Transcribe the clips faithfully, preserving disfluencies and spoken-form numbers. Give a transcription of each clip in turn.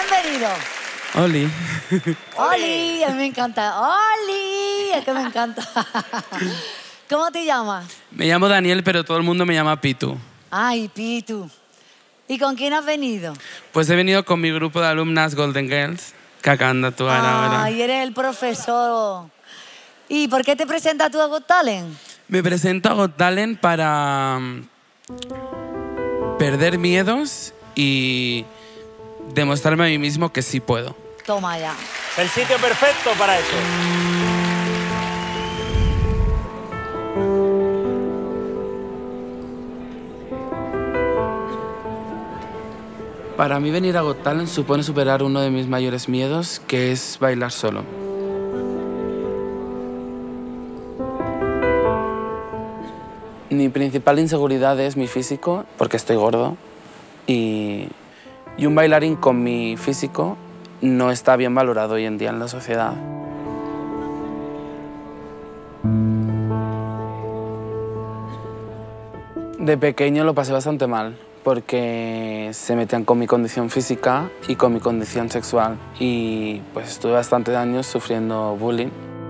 Bienvenido. Oli. Oli, a mí me encanta. Oli, es que me encanta. ¿Cómo te llamas? Me llamo Daniel, pero todo el mundo me llama Pitu. Ay, Pitu. ¿Y con quién has venido? Pues he venido con mi grupo de alumnas Golden Girls, que acaban de actuar ahora. Ay, eres el profesor. ¿Y por qué te presentas tú a Got Talent? Me presento a Got Talent para perder miedos y demostrarme a mí mismo que sí puedo. Toma ya. El sitio perfecto para eso. Para mí venir a Got Talent supone superar uno de mis mayores miedos, que es bailar solo. Mi principal inseguridad es mi físico, porque estoy gordo, y, y un bailarín con mi físico no está bien valorado hoy en día en la sociedad. De pequeño lo pasé bastante mal, porque se metían con mi condición física y con mi condición sexual, y pues estuve bastantes años sufriendo bullying.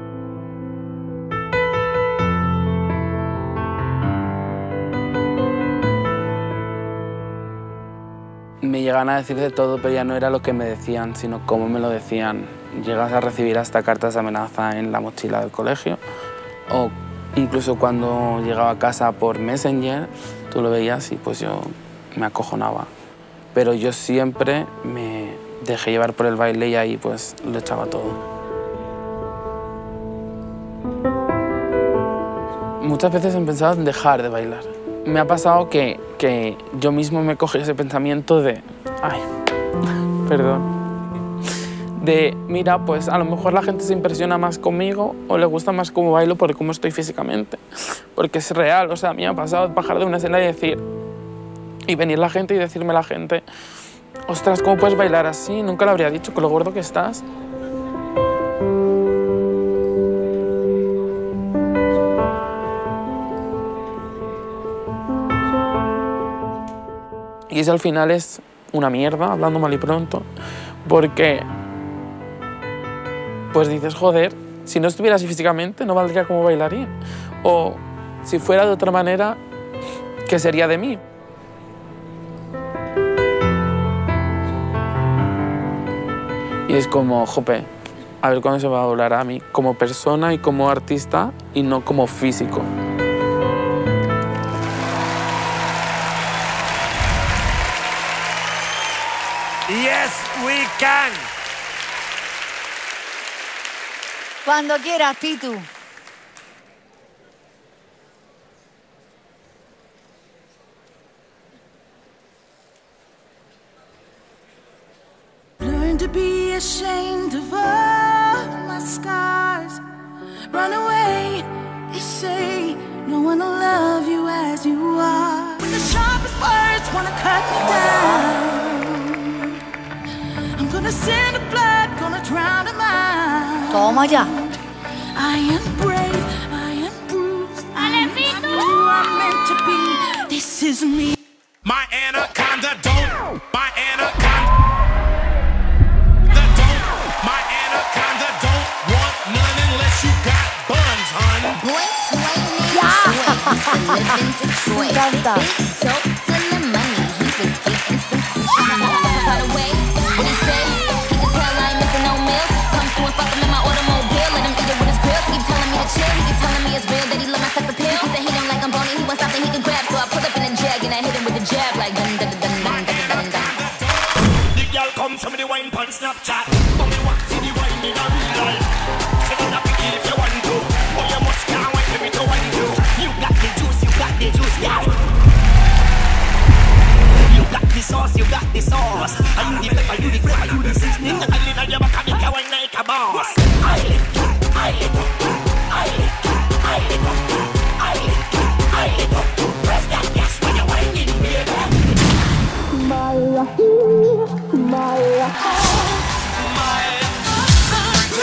Me llegan a decir de todo, pero ya no era lo que me decían, sino cómo me lo decían. Llegas a recibir hasta cartas de amenaza en la mochila del colegio, o incluso cuando llegaba a casa por Messenger, tú lo veías y pues yo me acojonaba. Pero yo siempre me dejé llevar por el baile y ahí pues lo echaba todo. Muchas veces he pensado en dejar de bailar. Me ha pasado que, que yo mismo me cogí ese pensamiento de... Ay, perdón. De, mira, pues a lo mejor la gente se impresiona más conmigo o le gusta más cómo bailo por cómo estoy físicamente. Porque es real, o sea, a mí me ha pasado bajar de una escena y decir... Y venir la gente y decirme la gente... Ostras, ¿cómo puedes bailar así? Nunca lo habría dicho, con lo gordo que estás. Y eso al final es una mierda, hablando mal y pronto, porque pues dices, joder, si no estuviera así físicamente no valdría como bailarín. O si fuera de otra manera, ¿qué sería de mí? Y es como, jope, a ver cuándo se va a hablar a mí como persona y como artista y no como físico. Yes, we can. Cuando quieras, Pitu. Learn to be ashamed of all my scars. Run away, they say. No one will love you as you are. When the sharpest words wanna cut me down, I'm gonna send the blood, gonna drown them out. Toma ya. I am brave, I am bruised, I am who I'm meant to be. This is me. My anaconda don't, my anaconda don't, my anaconda don't want none unless you got buns, hun. Boy, swinging yeah. Living in Detroit. Big dope till the money, he was getting some cool. By the way, what he say? He can tell I ain't missing no meals. Come through and fuck him in my automobile. Let him eat it with his grill. He keep telling me to chill. He keep telling me it's real that he love my sex appeal. He said he don't like I'm bony. He wants something he can grab. So I pull up in a jag and I hit him with the jab like dun dun dun dun dun dun dun. The girl come to me the wine pan Snapchat. But me want see the wine in a real life. Say don't have to kill if you want to. But you must can't wait for me to wine to. You got the juice, you got the juice, yeah. You got the sauce, you got the sauce. Are you the pepper, you the flavor, you the seasoning. I live on your back and make a wine like a boss. I lick, I lick, I lick, I lick, I lick, I lick. Press that gas when you're whining, baby. My, my, my.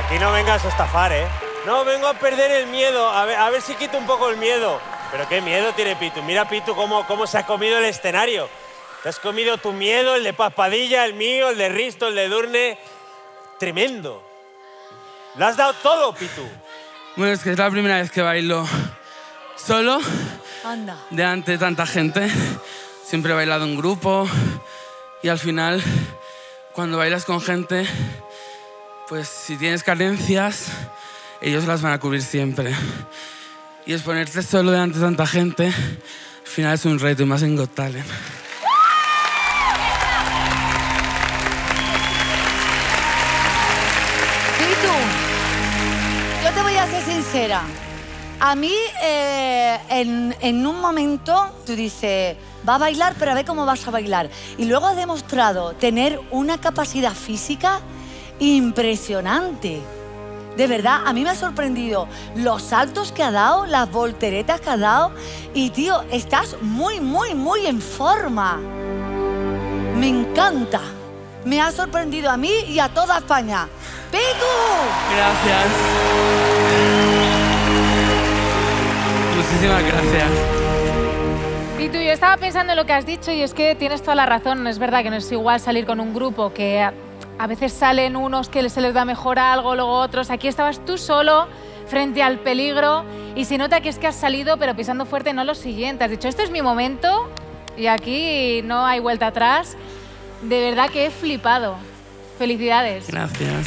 Aquí no vengas a estafar, ¿eh? No, vengo a perder el miedo, a ver, a ver si quito un poco el miedo. Pero qué miedo tiene Pitu. Mira, Pitu, cómo, cómo se ha comido el escenario. Te has comido tu miedo, el de Paspadilla, el mío, el de Risto, el de Edurne. Tremendo. Lo has dado todo, Pitu. Bueno, es que es la primera vez que bailo solo, Anda. delante de tanta gente. Siempre he bailado en grupo y al final, cuando bailas con gente, pues si tienes carencias, ellos las van a cubrir siempre. Y exponerte solo delante de tanta gente, al final es un reto, y más en Got Talent. Yo te voy a ser sincera. A mí, eh, en, en un momento, tú dices, va a bailar, pero a ver cómo vas a bailar. Y luego has demostrado tener una capacidad física impresionante. De verdad, a mí me ha sorprendido los saltos que ha dado, las volteretas que ha dado. Y, tío, estás muy, muy, muy en forma. Me encanta. Me ha sorprendido a mí y a toda España. ¡Pitu! Gracias. Muchísimas gracias. Pitu, yo estaba pensando en lo que has dicho y es que tienes toda la razón. Es verdad que no es igual salir con un grupo que a, a veces salen unos que se les da mejor algo, luego otros. Aquí estabas tú solo frente al peligro y se nota que es que has salido pero pisando fuerte, no lo siguiente. Has dicho, este es mi momento y aquí no hay vuelta atrás. De verdad que he flipado. Felicidades. Gracias.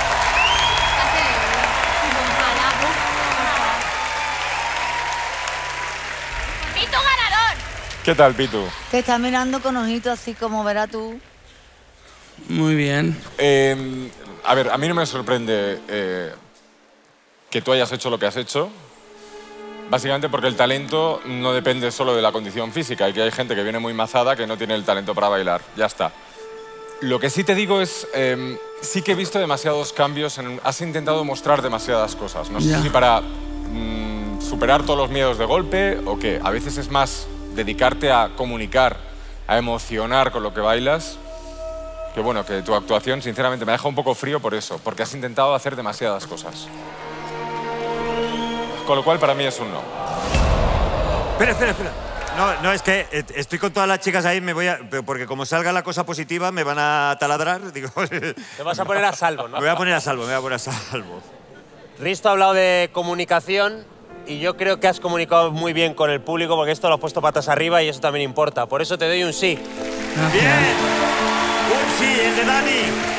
¡Pitu ganador! ¿Qué tal, Pitu? Te estás mirando con ojitos así como verás tú. Muy bien. Eh, a ver, a mí no me sorprende eh, que tú hayas hecho lo que has hecho. Básicamente porque el talento no depende solo de la condición física y que hay gente que viene muy mazada que no tiene el talento para bailar. Ya está. Lo que sí te digo es, eh, sí que he visto demasiados cambios, en, has intentado mostrar demasiadas cosas. No sé Ya. si para mm, superar todos los miedos de golpe o qué. A veces es más dedicarte a comunicar, a emocionar con lo que bailas, que bueno, que tu actuación sinceramente me deja un poco frío por eso, porque has intentado hacer demasiadas cosas. Con lo cual para mí es un no. Espera, espera, espera. No, no, es que estoy con todas las chicas ahí, me voy a, porque como salga la cosa positiva me van a taladrar. Digo, te vas a poner a salvo, ¿no? Me voy a poner a salvo, me voy a poner a salvo. Risto ha hablado de comunicación y yo creo que has comunicado muy bien con el público porque esto lo has puesto patas arriba y eso también importa. Por eso te doy un sí. Gracias. Bien, un sí, el de Dani.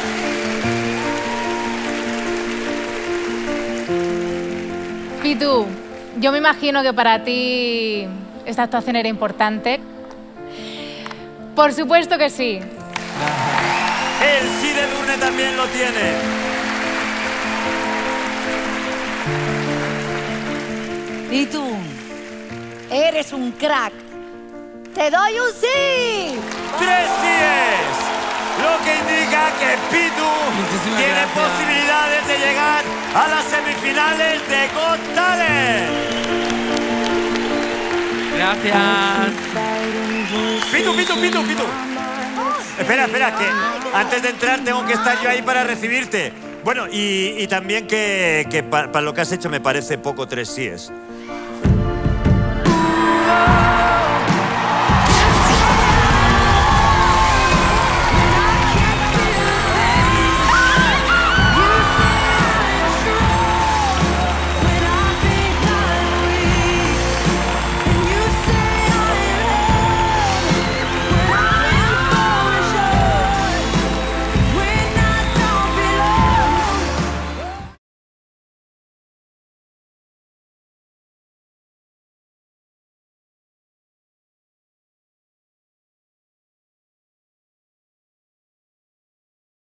Pitu, yo me imagino que para ti esta actuación era importante. Por supuesto que sí. El sí de Edurne también lo tiene. Y tú, eres un crack. ¡Te doy un sí! ¡Tres síes! Lo que indica que Pitu Muchísimas tiene gracias. posibilidades de llegar a las semifinales de Got Talent. Gracias. Pitu, Pitu, Pitu, Pitu. Espera, espera, que antes de entrar tengo que estar yo ahí para recibirte. Bueno, y, y también que, que para, para lo que has hecho me parece poco tres síes.